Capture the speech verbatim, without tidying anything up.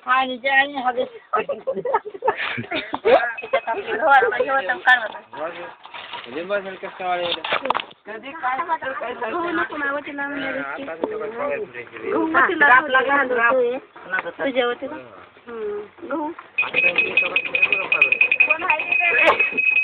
आणि जे आणि हवे कधी काय नको नावाची तुझ्यावरती गहू